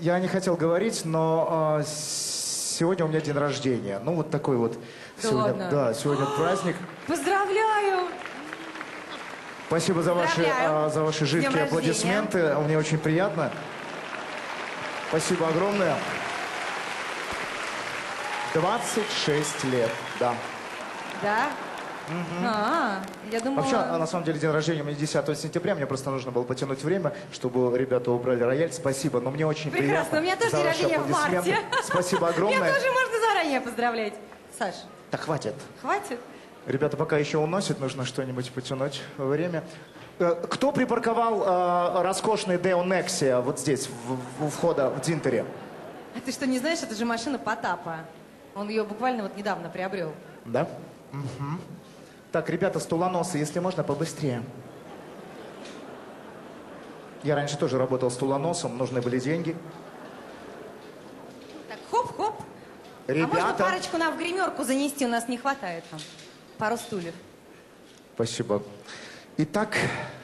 Я не хотел говорить, но сегодня у меня день рождения. Ну, вот такой вот. Да сегодня, ладно? да, сегодня праздник. Поздравляю! Спасибо за ваши жидкие аплодисменты. Мне очень приятно. Спасибо огромное. 26 лет, да. Да? Я думала... Вообще, на самом деле, день рождения у меня 10 сентября. Мне просто нужно было потянуть время, чтобы ребята убрали рояль. Спасибо, но мне очень приятно. Прекрасно, у меня тоже день рождения в марте. Спасибо огромное. Меня тоже можно заранее поздравлять. Саш. Да хватит. Хватит? Ребята пока еще уносят, нужно что-нибудь потянуть во время. Кто припарковал роскошный Део Nexia вот здесь, у входа в Динтере? А ты что, не знаешь, это же машина Потапа. Он ее буквально вот недавно приобрел. Да? Угу. Так, ребята, стулоносы, если можно, побыстрее. Я раньше тоже работал стулоносом, нужны были деньги. Так, хоп-хоп. Ребята... А можно парочку нам в гримерку занести? У нас не хватает там. Пару стульев. Спасибо. Итак,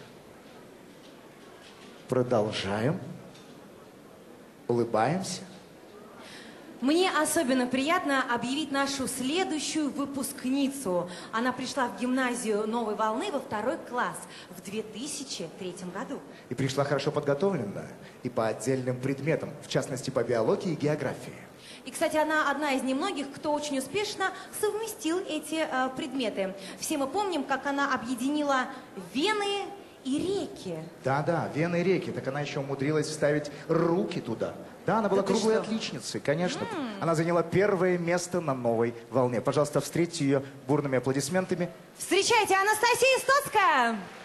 продолжаем. Улыбаемся. Мне особенно приятно объявить нашу следующую выпускницу. Она пришла в гимназию «Новой волны» во 2 класс в 2003 году. И пришла хорошо подготовленная. И по отдельным предметам, в частности, по биологии и географии. И, кстати, она одна из немногих, кто очень успешно совместил эти предметы. Все мы помним, как она объединила Вены и реки. Да-да, Вены и реки. Так она еще умудрилась вставить руки туда. Да, она была круглой отличницей, конечно. Она заняла 1-е место на «Новой волне». Пожалуйста, встретьте ее бурными аплодисментами. Встречайте, Анастасия Стоцкая!